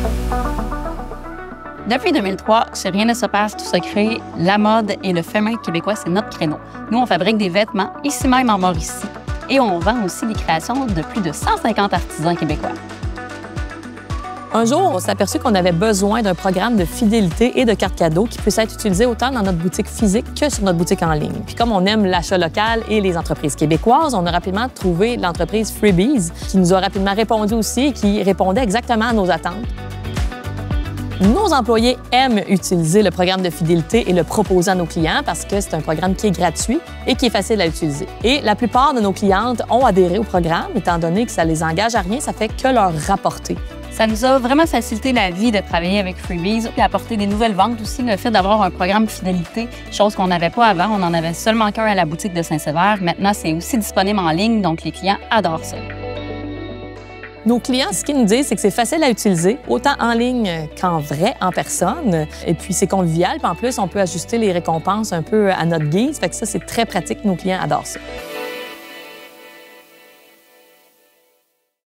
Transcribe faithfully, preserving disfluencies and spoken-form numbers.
Depuis deux mille trois, chez Rien ne se passe, tout se crée, la mode et le fait main québécois, c'est notre créneau. Nous, on fabrique des vêtements, ici même en Mauricie, et on vend aussi les créations de plus de cent cinquante artisans québécois. Un jour, on s'est aperçu qu'on avait besoin d'un programme de fidélité et de cartes cadeaux qui puisse être utilisé autant dans notre boutique physique que sur notre boutique en ligne. Puis comme on aime l'achat local et les entreprises québécoises, on a rapidement trouvé l'entreprise Freebies qui nous a rapidement répondu aussi et qui répondait exactement à nos attentes. Nos employés aiment utiliser le programme de fidélité et le proposer à nos clients parce que c'est un programme qui est gratuit et qui est facile à utiliser. Et la plupart de nos clientes ont adhéré au programme, étant donné que ça les engage à rien, ça fait que leur rapporter. Ça nous a vraiment facilité la vie de travailler avec Freebies et apporter des nouvelles ventes aussi, le fait d'avoir un programme fidélité, chose qu'on n'avait pas avant. On en avait seulement qu'un à la boutique de Saint-Sévère. Maintenant, c'est aussi disponible en ligne, donc les clients adorent ça. Nos clients, ce qu'ils nous disent, c'est que c'est facile à utiliser, autant en ligne qu'en vrai, en personne. Et puis, c'est convivial. Puis en plus, on peut ajuster les récompenses un peu à notre guise. Fait que ça, c'est très pratique. Nos clients adorent ça.